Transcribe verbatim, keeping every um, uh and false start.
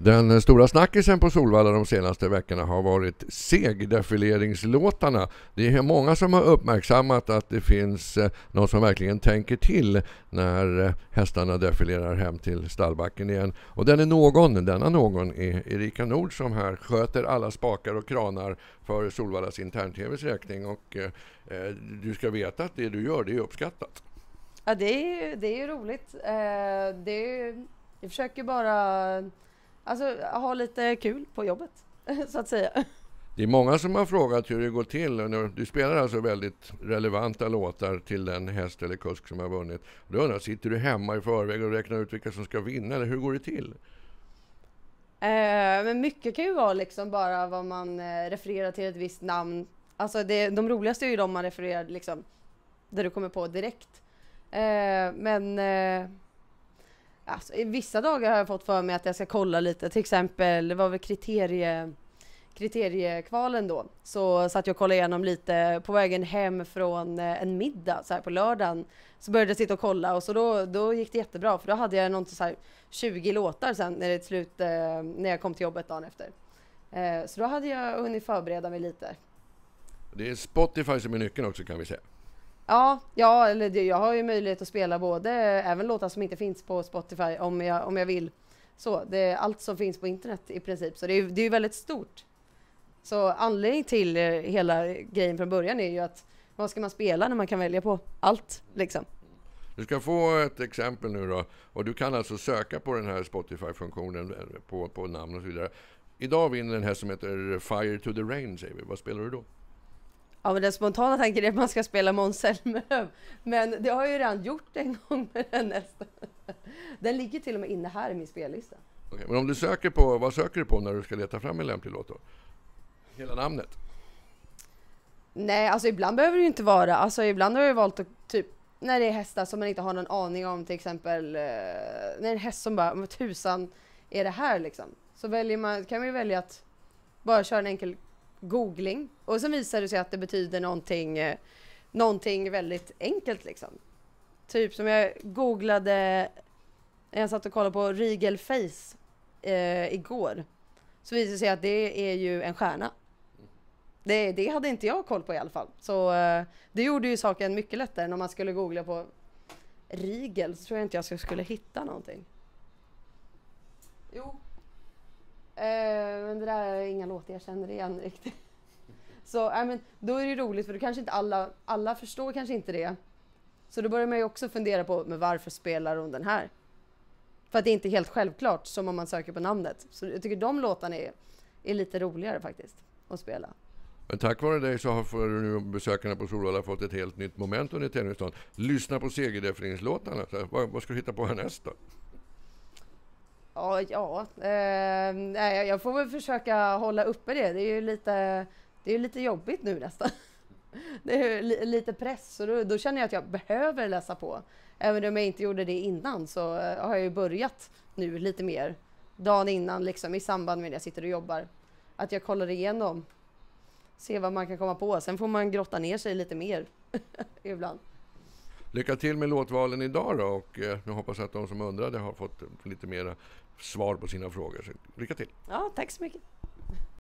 Den stora snackisen på Solvalla de senaste veckorna har varit segdefileringslåtarna. Det är många som har uppmärksammat att det finns någon som verkligen tänker till när hästarna defilerar hem till stallbacken igen. Och den är någon, denna någon är Erika Nord som här sköter alla spakar och kranar för Solvallas intern-tvs räkning. Och eh, du ska veta att det du gör, det är uppskattat. Ja, det är, det är ju roligt. Eh, det är, jag försöker bara... Alltså ha lite kul på jobbet, så att säga. Det är många som har frågat hur det går till. Du spelar alltså väldigt relevanta låtar till den häst eller kusk som har vunnit. Då undrar, sitter du hemma i förväg och räknar ut vilka som ska vinna? Eller hur går det till? Eh, men mycket kan ju vara liksom bara vad man eh, refererar till ett visst namn. Alltså det, de roligaste är ju de man refererar liksom, där du kommer på direkt. Eh, men... Eh, Alltså, i vissa dagar har jag fått för mig att jag ska kolla lite. Till exempel, det var väl kriterie, kriteriekvalen då. Så satt jag och kollade igenom lite på vägen hem från en middag så här på lördagen. Så började jag sitta och kolla och så då, då gick det jättebra. För då hade jag något så här tjugo låtar sen när det till slut, eh, när jag kom till jobbet dagen efter. Eh, så då hade jag hunnit förbereda mig lite. Det är Spotify som är nyckeln också, kan vi säga. Ja, ja eller det, jag har ju möjlighet att spela både även låtar som inte finns på Spotify om jag, om jag vill. Så det är allt som finns på internet i princip. Så det är, det är ju väldigt stort. Så anledningen till hela grejen från början är ju att vad ska man spela när man kan välja på allt liksom. Du ska få ett exempel nu då. Och du kan alltså söka på den här Spotify-funktionen på, på namn och så vidare. Idag vinner den här som heter Fire to the Rain, säger vi. Vad spelar du då? Ja, men den spontana tanken är att man ska spela Måns Zelmerlöw. Men det har jag ju redan gjort en gång med den nästa. Den ligger till och med inne här i min spellista. Okej, men om du söker på, vad söker du på när du ska leta fram en lämplig låt då? Hela namnet? Nej, alltså ibland behöver det ju inte vara. Alltså ibland har jag valt att typ, när det är hästar som man inte har någon aning om, till exempel, eh, när det är en häst som bara, vad tusan är det här liksom? Så väljer man, kan man ju välja att bara köra en enkel googling. Och så visar det sig att det betyder någonting, eh, någonting väldigt enkelt liksom. Typ som jag googlade, jag satt och kollade på Regal Face eh, igår. Så visade det sig att det är ju en stjärna. Det, det hade inte jag koll på i alla fall. Så eh, det gjorde ju saken mycket lättare när man skulle googla på Regal. Så tror jag inte jag skulle hitta någonting. Jo. Uh, men det där är inga låtar jag känner igen riktigt. Så äh, men, då är det roligt för då kanske inte alla, alla förstår kanske inte det. Så då börjar man ju också fundera på men varför spelar hon den här? För att det är inte helt självklart som om man söker på namnet. Så jag tycker de låtarna är, är lite roligare faktiskt att spela. Men tack vare dig så har nu besökarna på Solvalla fått ett helt nytt moment under tävlingsdagen. Lyssna på segerdefinitionslåtarna. Vad, vad ska du hitta på härnäst då? Ja, ja. Eh, nej, jag får väl försöka hålla uppe det. Det är ju lite, det är lite jobbigt nu nästan. Det är li, lite press. Så då, då känner jag att jag behöver läsa på. Även om jag inte gjorde det innan så har jag ju börjat nu lite mer. Dagen innan liksom, i samband med att jag sitter och jobbar. Att jag kollar igenom. Se vad man kan komma på. Sen får man grotta ner sig lite mer ibland. Lycka till med låtvalen idag då, och eh, nu hoppas jag att de som undrade har fått lite mer svar på sina frågor. Så lycka till! Ja, tack så mycket!